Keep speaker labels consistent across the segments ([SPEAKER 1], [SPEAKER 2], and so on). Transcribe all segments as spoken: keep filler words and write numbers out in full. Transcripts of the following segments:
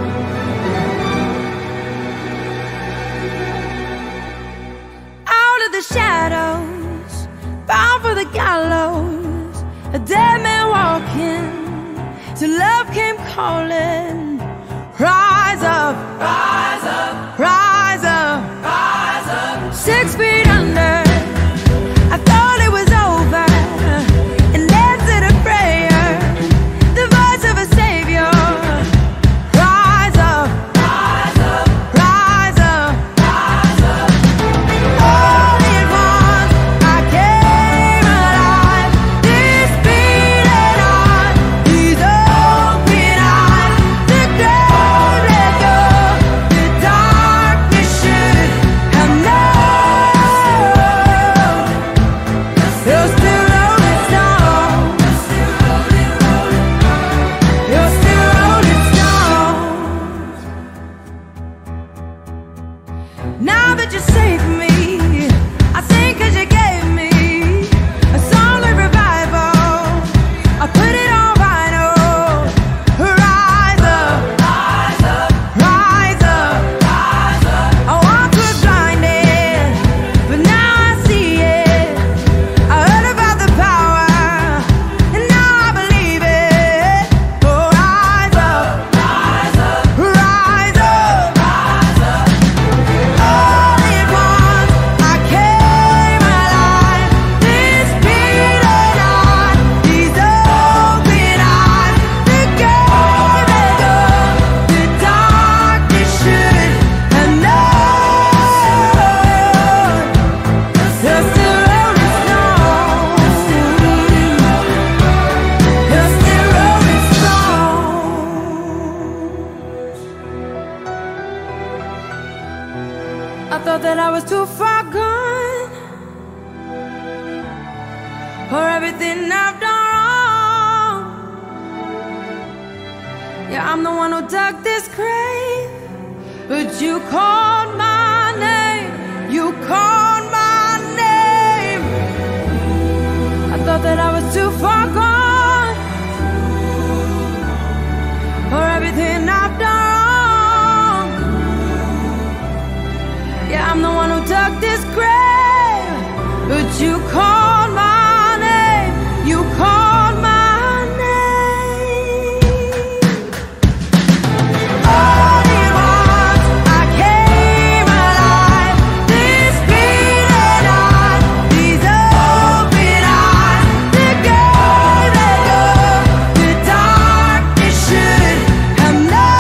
[SPEAKER 1] Out of the shadows, bound for the gallows, a dead man walking, till love came calling. Rise up, rise up, rise up, rise up. Six feet under, I thought it was over, and answered a prayer, the voice of a savior. Rise up, rise up, rise up, rise up. All at once I came alive, this beating heart, these open eyes, the grave let go, the darkness should have known. You're still rolling stone, you're still rolling stone. Now that you saved me, I sing 'cause you gave me a song of revival. I put it on vinyl. Rise up, rise up, rise up, rise up. I once was blinded, but now I see it. I heard about the power, and now I believe it. Oh, rise up, rise up, rise up, rise up. All at once I came alive, this beating heart, these open eyes, the grave let go, the darkness should have known. You're still rolling stone, you're still rolling stone. I thought that I was too far gone for everything I've done wrong. Yeah, I'm the one who dug this grave, but you called my name, you called my name. I thought that I was too far gone for everything I've done wrong. Yeah, I'm the one who dug this grave, but you called my name, you called my name. All at once I came alive, this beating heart, these open eyes, the grave let go, the darkness should have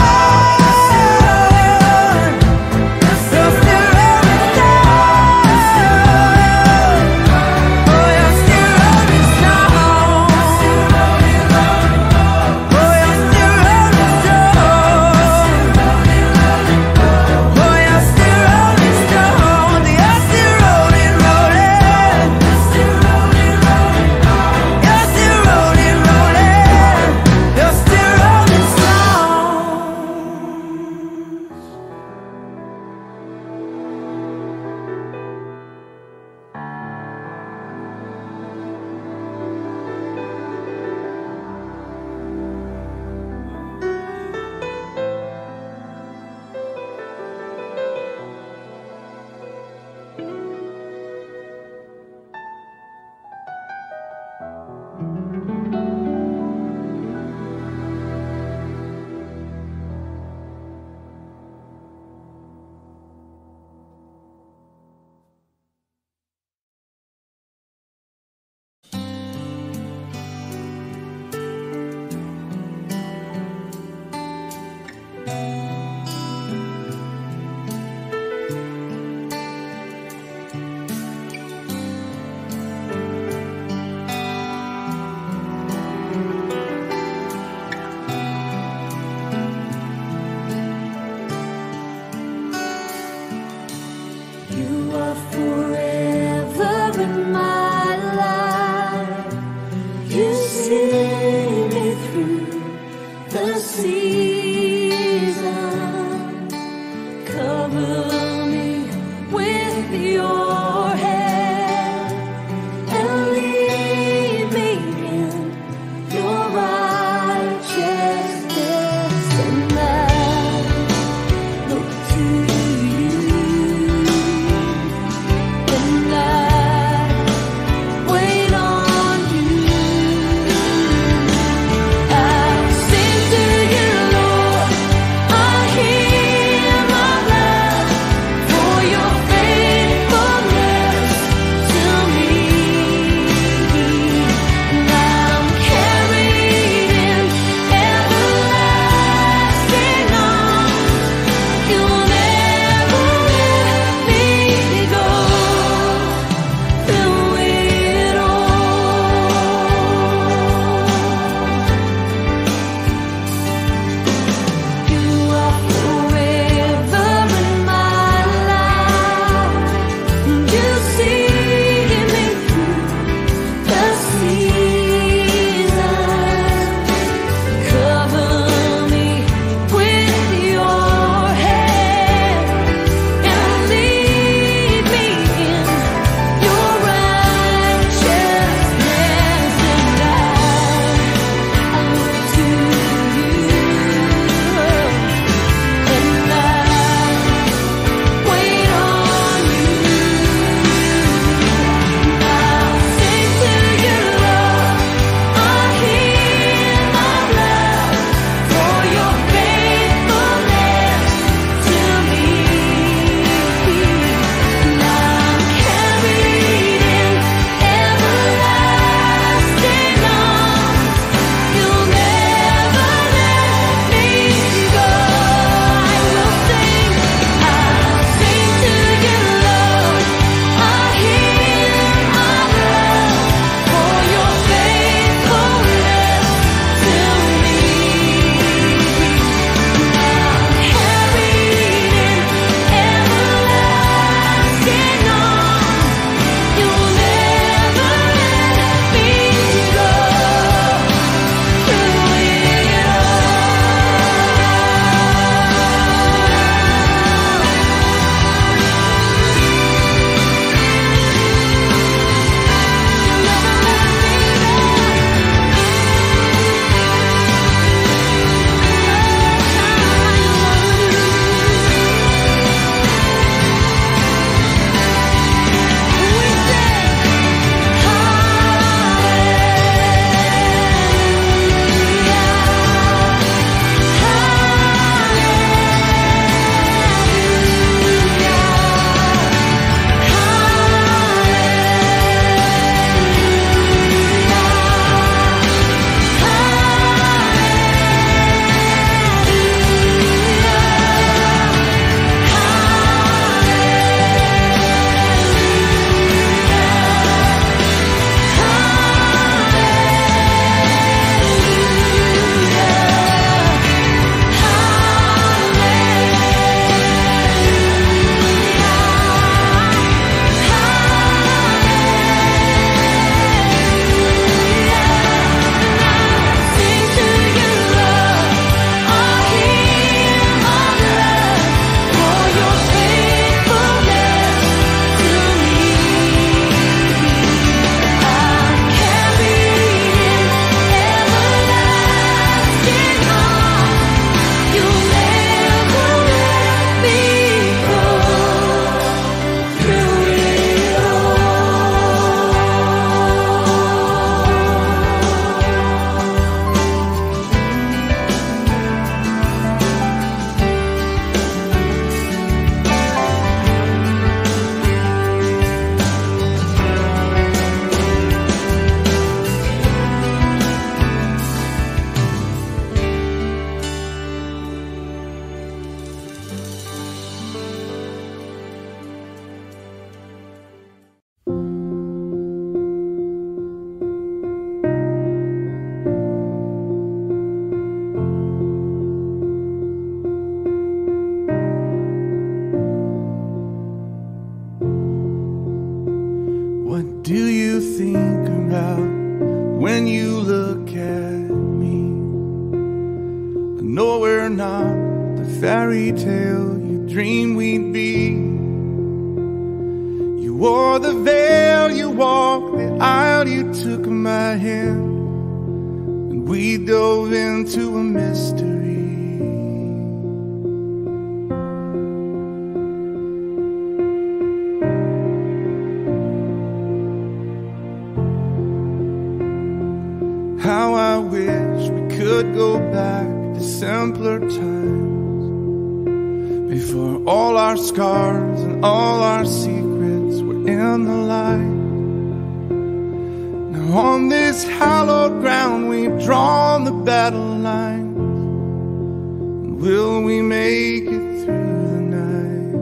[SPEAKER 1] known. You're still rolling stone, oh, you're still rolling stone, oh, you're still rolling stone, oh, you're still rolling stone, you're still rolling, rolling, you're still rolling, rolling, you're still rolling stone.
[SPEAKER 2] we're not the fairy tale you dreamed we'd be. You wore the veil, you walked the aisle, you took my hand, and we dove into a mystery. How I wish we could go back to simpler times, before all our scars and all our secrets were in the light. Now on this hallowed ground we've drawn the battle lines, and will we make it through the night?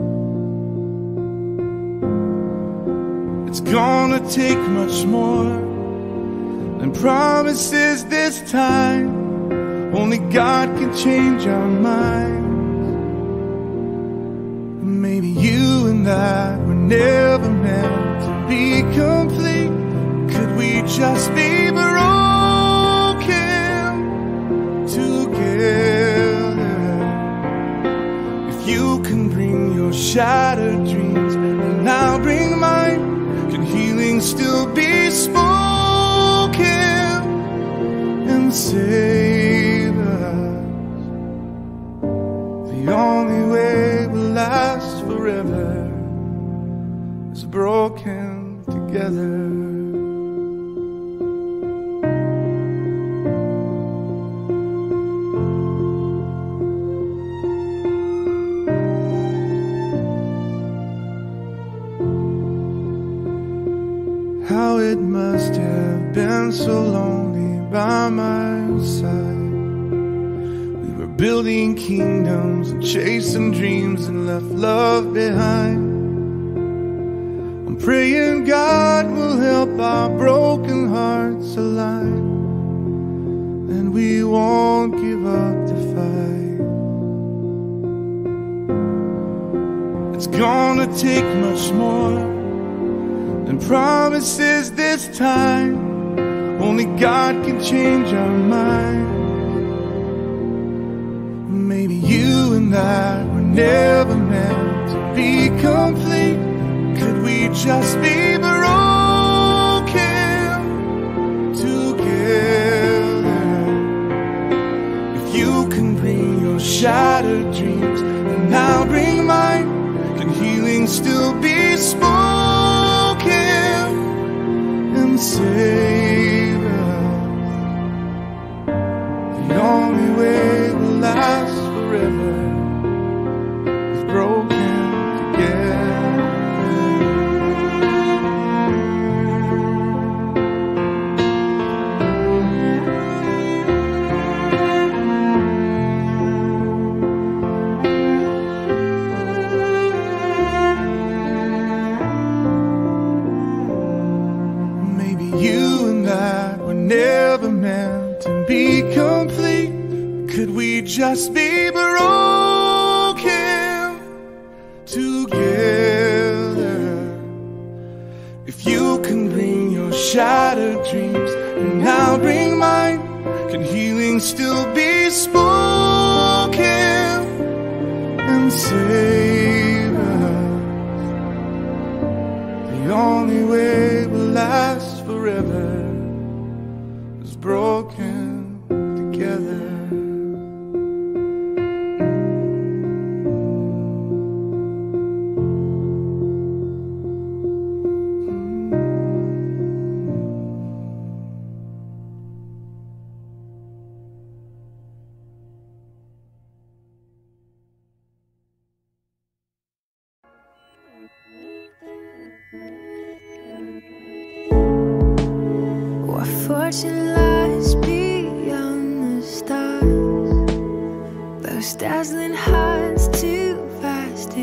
[SPEAKER 2] It's gonna take much more and promises this time. Only God can change our minds. Maybe you and I were never meant to be complete. Could we just be broken together? If you can bring your shattered dreams and I'll bring mine, can healing still be spoken and save us? The only way we'll last forever is broken together. How it must have been so lonely by my side. We were building kingdoms and chasing dreams and left love behind. I'm praying God will help our broken hearts align, and we won't give up the fight. It's gonna take much more than promises this time. Only God can change our minds. Maybe you and I were never meant to be complete. Could we just be broken together? If you can bring your shattered dreams and I'll bring mine, can healing still be spoken and save us? The only way we'll last forever is broken together. Never meant to be complete. Could we just be broken together? If you can bring your shattered dreams and I'll bring mine, can healing still be spoken and save us? The only way we'll last forever is broken together.
[SPEAKER 1] What fortune lies beyond the stars, those dazzling heights too fast to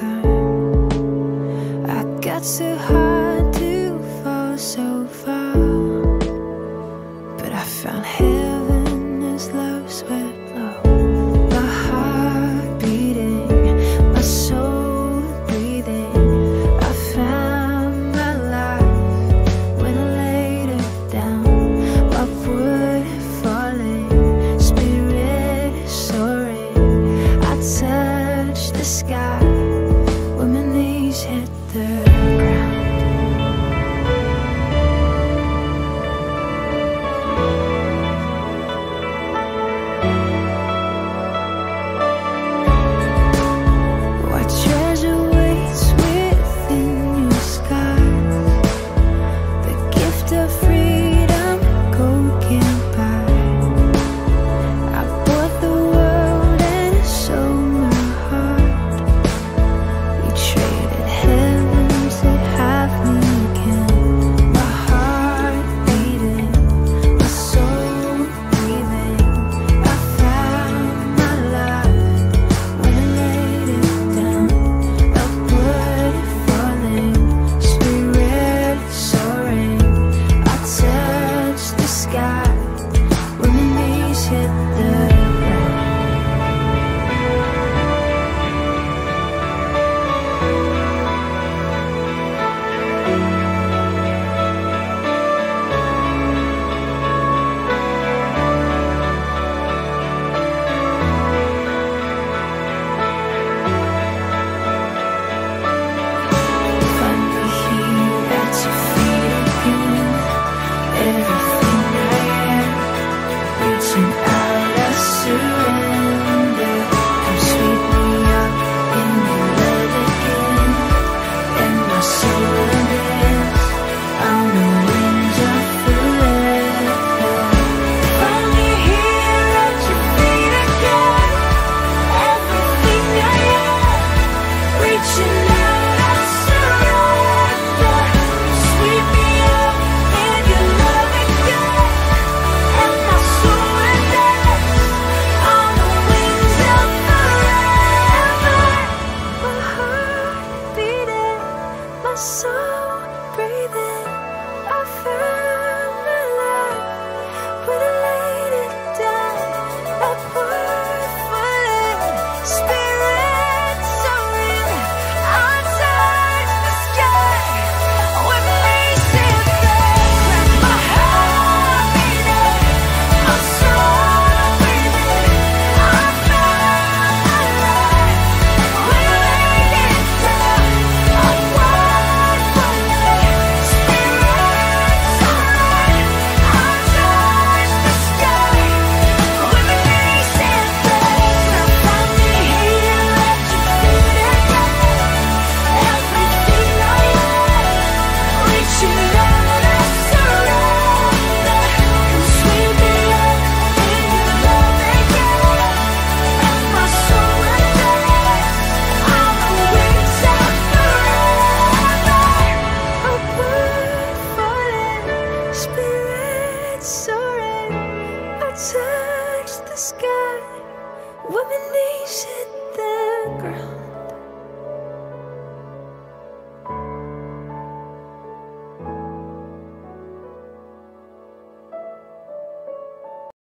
[SPEAKER 1] climb. I got so hard to fall so far, but I found heaven as love swept low. My heart beating, my soul breathing. I found my life when I laid it down. Upward falling, spirit soaring. knees hit the ground.